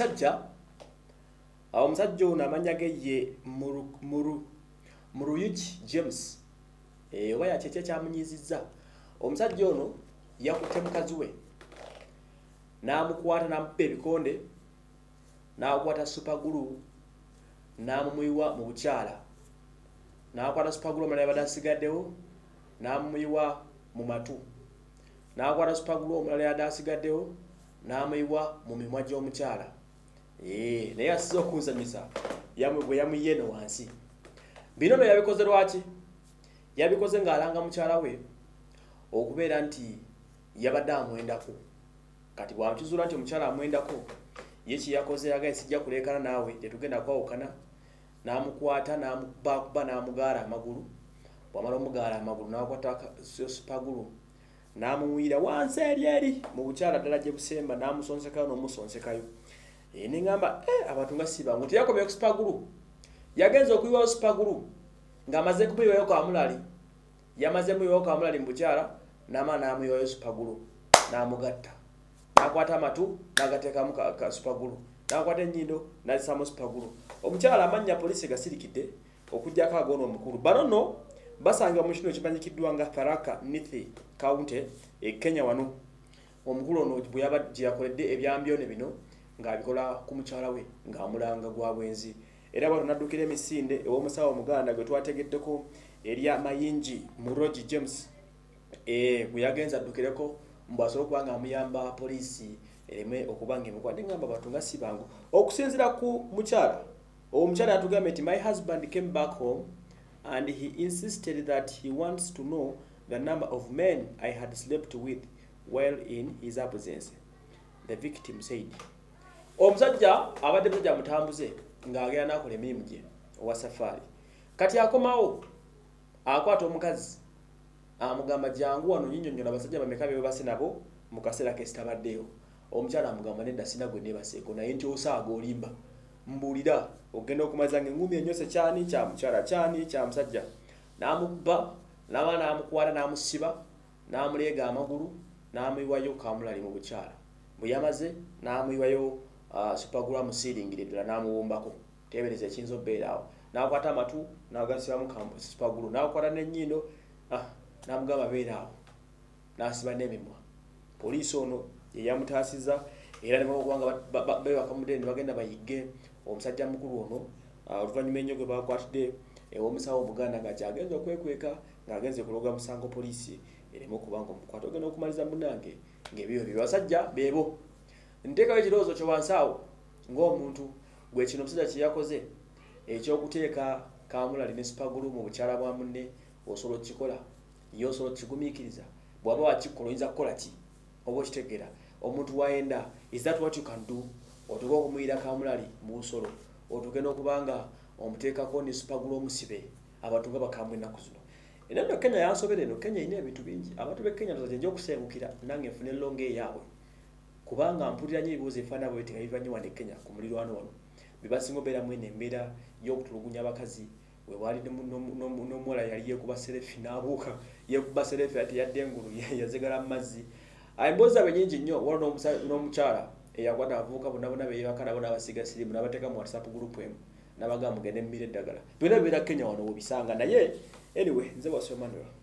omusajja ono amanya ge ye Muruyuki James oba yakye kyamunyizizza. Omusajja ono yakutte mukazi we n'amukwata n'amupa ebikonde n'akwata supagulu n'amumuyiwa mu bukyala, n'akwata supagulu omulala yabadde asigaddewo n'amumuyiwa mu matu, n'akwata supagulu omulala yabadde asigaddewo n'amuyiwa mu mimwa gy'omukyala. Naye asize okunzanyisa bwe yamuyiye eno wansi. Bino no yabikoze lwaki? Yabikoze ng'alanga mukyala we okubeera nti yabadde amwendako. Kati bw'amukizuula nti omukyala amwendako, ye kye yakoze yagaye sijja kuleekana naawe tetugenda kwawukana, n'amukwata n'amukuba n'amugaala amagulu. Bw'amala omugaala amagulu n'akwata supagulu n'amumuyira wansi eri mu bukyala ddala gye busemba n'amusonsekayo n'omusonsekayo. Neŋŋamba abantu nga sibangu teyakomye ku supagulu. Yagenza okuyiwayo supagulu ng'amaze kumuyiwayo kamulali. Yamaze muyiwayo kamulali mu bukyala n'amala n'amuyiwayo supagulu n'amugatta. N'akwata amatu n'agateekamu ka supagulu. N'akwata ennyindo n'azisaamu supagulu. Omukyala amannya poliisi gasirikidde okuggyako ag'ono omukulu. Bano nno basangibwa mu kino ekimanyikiddwa nga Tharaka Nithi County Kenya wano. Omukulu ono bwe gye yakoledde ebyambyone bino ng'abikola ku mukyala we ng'amulanga gwa bwenzi. Era bano naddukira emisinde ew'omusawo omuganda gwe twategeddeko erya Mayinji Murogi James gwe yagenza addukireko mbu asobole okuba ng'amuyamba poliisi ereme okuba ng'emukwate. Ngamba abantu nga si bangu. Okusinziira ku mukyala, omukyala yatugambye nti my husband came back home and he insisted that he wants to know the number of men I had slept with while in his absence. The victim said. Omusajja abadde musajja mutambuze ng'agenda n'akola emirimu gye owa safari. Kati akomawo akwata omukazi amugamba jangu wano nnyonnyola abasajja bameka be base nabo mu kaseera ke sitabaddeyo. Omukyala amugamba nedda sina gwe neebaseeko naye nti osaaga olimba mbuulira ogenda okumaza ng'engumi ennyose kyani kya mukyala kyani kya musajja. N'amukuba n'amala n'amukwata n'amusiba n'amuleega amagulu n'amuyiwayo kamulali mu bukyala. Bwe yamaze n'amuyiwayo supagulu amusiringire ddala n'amuwumbako. Teebereza ekiyinza obbeera awo. N'akwata amatu n'agasibamu supagulu n'akwata n'ennyindo n'amugamba beera awo n'asiba n'emimwa. Poliisi ono ye yamutaasizza era ne bakubanga beebakamudde ne bagenda bayigge omusajja mukulu ono. Oluvannyuma ennyo gwe baakwatidde ew'omusawo omuganda nga kyagenza okwekweka ng'agenze kuloga musango poliisi ereme okuba nga omukwata ogenda okumaliza munnange ng'ebyo bye basajja beebo. Nteekayo ekirowoozo kyo wansi awo ng'omuntu gwe kino omusajja kye yakoze ekyokuteeka kamulali ne supagulu mu bukyala bwa munne osobola okukikola ye osobola okukigumiikiriza. Bw'aba wakikola oyinza kukola ki oba okitegeera omuntu wayenda is that what you can do? Otuuka okumuyira kamulali mu nsolo otugenda okubanga omuteekako ne supagulu omusibe abantu nga bakambwe ennaku zino. Era nno Kenya yansobera eno. Kenya erina ebintu bingi. Abantu b'e Kenya ndoza gye okusengukira nange nfune ellongo eyaabwe kubanga mpulira nnyo ebibuuzo ebifaanana bwe biti nga biva nnyo wano e Kenya ku mulirwano wano. Bye basinga obeeramu eno embeera y'okutulugunya abakazi we waali n'omuwala yali yeekuba serefi n'abuuka yeekuba serefi ate yadde engulu yazigala mu mazzi. Emboozi zaabwe nnyingi nnyo. Waliwo n'omukyala eyakwata abavubuka bonna bonna beeyebaka nabo n'abasiga sirimu n'abateeka mu WhatsApp group emu n'abagamba mugende mmira eddagala. Byonna bibeera Kenya wano w'obisanga naye anyway nze Waswa Emmanuel.